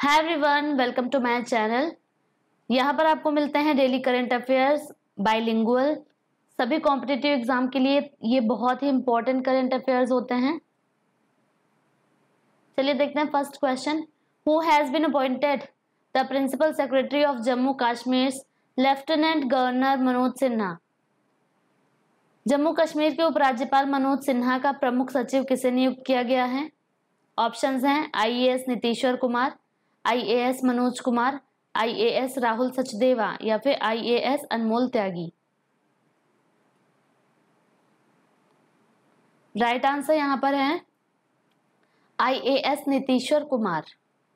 Hi everyone, welcome to my channel. यहाँ पर आपको मिलते हैं डेली करंट अफेयर्स बाइलिंगुअल। सभी कॉम्पिटिटिव एग्जाम के लिए ये बहुत ही इंपॉर्टेंट करंट अफेयर्स होते हैं। चलिए देखते हैं first question. Who has been appointed the principal secretary of Jammu Kashmir lieutenant governor Manoj Sinha. Jammu Kashmir के उपराज्यपाल मनोज सिन्हा का प्रमुख सचिव किसे नियुक्त किया गया है? ऑप्शंस हैं IAS Nitishwar Kumar, IAS Manoj Kumar, IAS Rahul Sachdeva या फिर IAS Anmol Tyagi. Right answer यहां पर है IAS Nitishwar Kumar.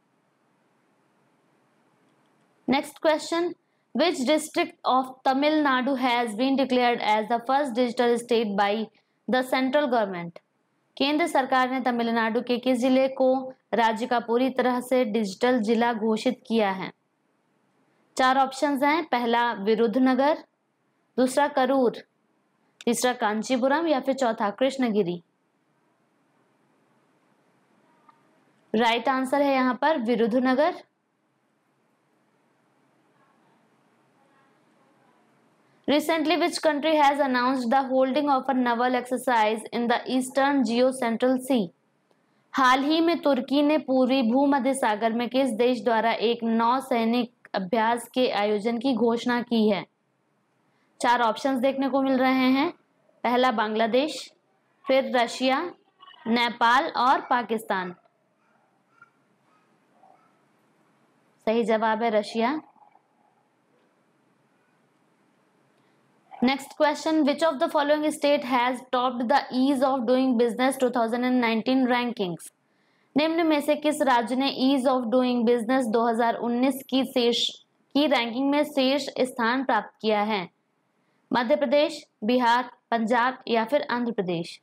Next question, which district of Tamil Nadu has been declared as the first digital state by the central government. केंद्र सरकार ने तमिलनाडु के किस जिले को राज्य का पूरी तरह से डिजिटल जिला घोषित किया है? चार ऑप्शंस हैं, पहला विरुधनगर, दूसरा करूर, तीसरा कांचीपुरम या फिर चौथा कृष्णगिरी। राइट आंसर है यहां पर Virudhunagar. Recently, which country has announced the holding of a naval exercise in the Eastern Geocentral Sea? हाल ही में तुर्की ने पूर्वी भूमध्य सागर में किस देश द्वारा एक नौसैनिक अभ्यास के आयोजन की घोषणा की है? चार ऑप्शंस देखने को मिल रहे हैं, पहला बांग्लादेश, फिर रशिया, नेपाल और पाकिस्तान। सही जवाब है Russia. Next question, which of the following state has topped the ease of doing business 2019 rankings? निम्न में से किस राज्य ने ease of doing business 2019 की रैंकिंग में शीर्ष स्थान प्राप्त किया है? मध्य प्रदेश, बिहार, पंजाब या फिर आंध्र प्रदेश।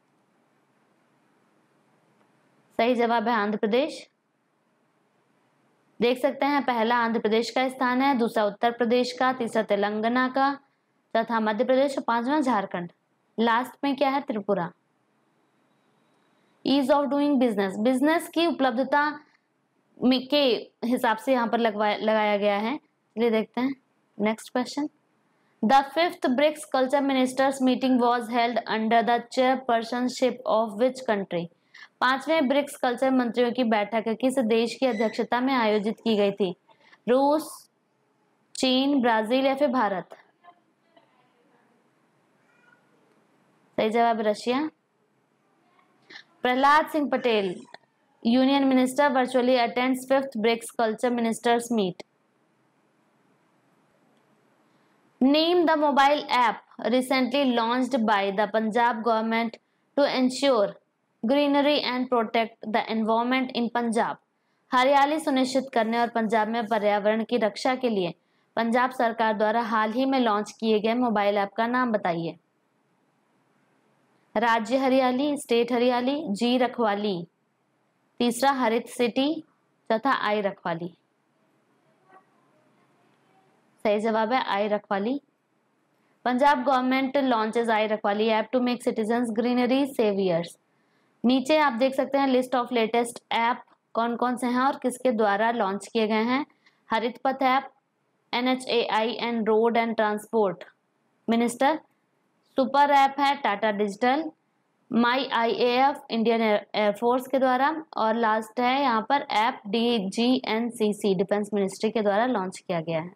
सही जवाब है आंध्र प्रदेश। देख सकते हैं पहला आंध्र प्रदेश का स्थान है, दूसरा उत्तर प्रदेश का, तीसरा तेलंगाना का, चौथा मध्य प्रदेश और पांचवा झारखंड। लास्ट में क्या है? Tripura. Ease of doing business, business की उपलब्धता के हिसाब से यहाँ पर लगाया गया है। चलिए देखते हैं next question. The fifth BRICS culture ministers meeting was held under the chairpersonship of which country. पांचवें ब्रिक्स कल्चर मंत्रियों की बैठक किस देश की अध्यक्षता में आयोजित की गई थी? रूस, चीन, ब्राजील या फिर भारत। सही जवाब Russia. Prahlad Singh Patel, union minister, virtually attends fifth BRICS culture ministers meet. Name the mobile app recently launched by the Punjab government to ensure greenery and protect the environment in Punjab. हरियाली सुनिश्चित करने और पंजाब में पर्यावरण की रक्षा के लिए पंजाब सरकार द्वारा हाल ही में लॉन्च किए गए मोबाइल ऐप का नाम बताइए। राज्य हरियाली, स्टेट हरियाली, जी रखवाली, तीसरा हरित सिटी, चौथा आई रखवाली। सही जवाब है आई रखवाली। Punjab government launches I Rakhwali app to make citizens greenery saviours. नीचे आप देख सकते हैं लिस्ट ऑफ लेटेस्ट ऐप कौन कौन से हैं और किसके द्वारा लॉन्च किए गए हैं। Harit Path app, NHAI and road and transport minister. Super app है Tata digital, my IAF Indian Air Force के द्वारा, और लास्ट है यहाँ पर ऐप DGNCC डिफेंस मिनिस्ट्री के द्वारा लॉन्च किया गया है।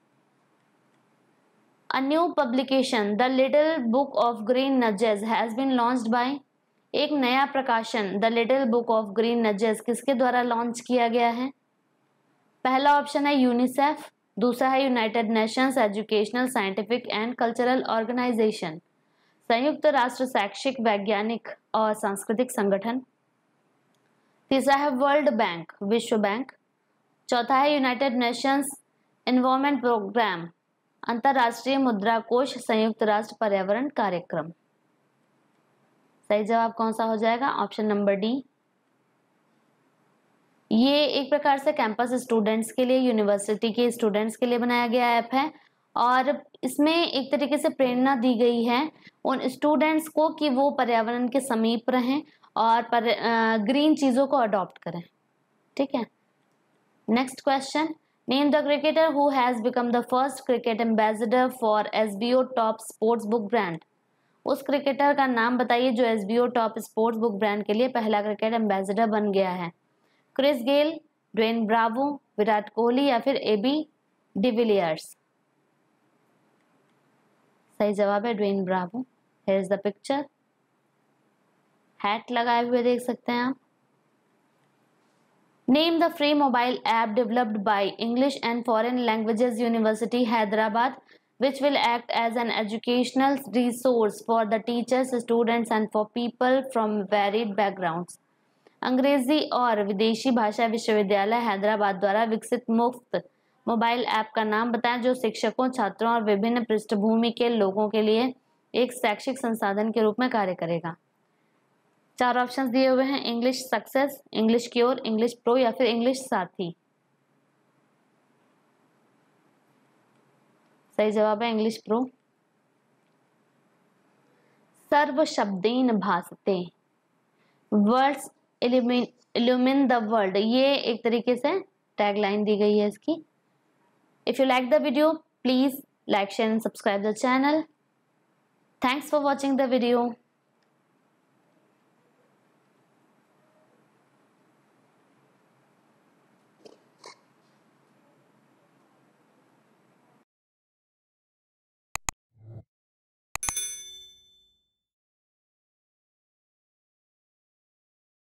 A new publication the little book of green nudges has been launched by. एक नया प्रकाशन the little book of green nudges किसके द्वारा लॉन्च किया गया है? पहला ऑप्शन है यूनिसेफ, दूसरा है United Nations Educational Scientific and Cultural Organisation, संयुक्त राष्ट्र शैक्षिक वैज्ञानिक और सांस्कृतिक संगठन, तीसरा है वर्ल्ड बैंक विश्व बैंक, चौथा है यूनाइटेड नेशंस एनवायरनमेंट प्रोग्राम अंतरराष्ट्रीय मुद्रा कोष संयुक्त राष्ट्र पर्यावरण कार्यक्रम। सही जवाब कौन सा हो जाएगा? Option number D. ये एक प्रकार से कैंपस स्टूडेंट्स के लिए, यूनिवर्सिटी के स्टूडेंट्स के लिए बनाया गया ऐप है और इसमें एक तरीके से प्रेरणा दी गई है उन स्टूडेंट्स को कि वो पर्यावरण के समीप रहें और ग्रीन चीज़ों को अडॉप्ट करें। ठीक है। Next question, name the cricketer who has become the first cricket ambassador for SBO top sports book brand. उस क्रिकेटर का नाम बताइए जो SBO top sports book brand के लिए पहला क्रिकेट एम्बेसडर बन गया है। Chris Gayle, Dwayne Bravo, Virat Kohli या फिर एबी डिविलियर्स। सही जवाब है Dwayne Bravo. Here is the picture, hat लगाए हुए देख सकते हैं आप। Name the free mobile app developed by English and foreign languages university Hyderabad which will act as an educational resource for the teachers, students and for people from varied backgrounds। अंग्रेजी और विदेशी भाषा विश्वविद्यालय हैदराबाद द्वारा विकसित मुफ्त मोबाइल ऐप का नाम बताएं जो शिक्षकों, छात्रों और विभिन्न पृष्ठभूमि के लोगों के लिए एक शैक्षिक संसाधन के रूप में कार्य करेगा। 4 ऑप्शंस दिए हुए हैं, English success, English cure, English pro या फिर इंग्लिश साथी। सही जवाब है इंग्लिश प्रो। सर्व शब्देन भासते, वर्ड्स इल्यूमिन द वर्ल्ड, ये एक तरीके से टैगलाइन दी गई है इसकी। If you like the video please like, share and subscribe the channel. Thanks for watching the video.